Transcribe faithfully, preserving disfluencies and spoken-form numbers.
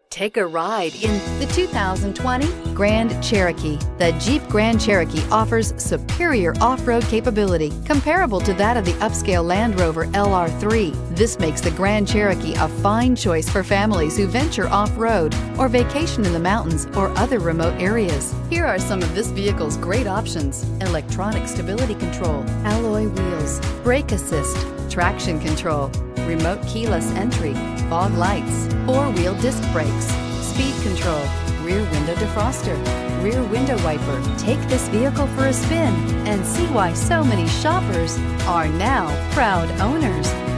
Take a ride in the two thousand twenty Grand Cherokee. The Jeep Grand Cherokee offers superior off-road capability comparable to that of the upscale Land Rover L R three. This makes the Grand Cherokee a fine choice for families who venture off-road or vacation in the mountains or other remote areas. Here are some of this vehicle's great options: electronic stability control, alloy wheels, brake assist, traction control, remote keyless entry, fog lights, four-wheel disc brakes, speed control, rear window defroster, rear window wiper. Take this vehicle for a spin and see why so many shoppers are now proud owners.